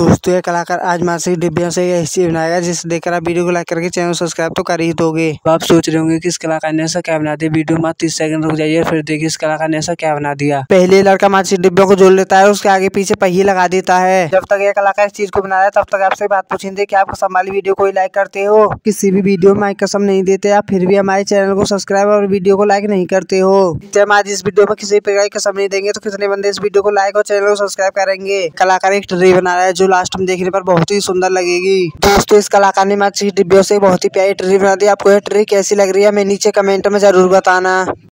दोस्तों ये कलाकार आज मासिक डिब्बियों से ऐसी बनाएगा जिसे देखकर आप वीडियो को लाइक करके चैनल सब्सक्राइब तो कर ही दोगे। तो आप सोच रहे होंगे कि इस कलाकार ने ऐसा क्या बना दिया। वीडियो में 30 सेकंड रुक जाइए फिर देखिए इस कलाकार ने ऐसा क्या बना दिया। पहले लड़का मासिक डिब्बियों को जोड़ लेता है, उसके आगे पीछे पहिए लगा देता है। जब तक ये कलाकार इस चीज को बना रहा है तब तक आपसे बात पूछेंगे कि आप कसम वाली वीडियो को लाइक करते हो। किसी भी वीडियो में कसम नहीं देते आप, फिर भी हमारे चैनल को सब्सक्राइब और वीडियो को लाइक नहीं करते हो। जब आज इस वीडियो में किसी प्रकार की कसम नहीं देंगे तो कितने बंदे इस वीडियो को लाइक और चैनल को सब्सक्राइब करेंगे। कलाकार एक ट्री बना रहा है जो लास्ट में देखने पर बहुत ही सुंदर लगेगी। दोस्तों इस कलाकार ने माचिस डिब्बियों से बहुत ही प्यारी ट्री बना दी। आपको यह ट्री कैसी लग रही है हमें नीचे कमेंट में जरूर बताना।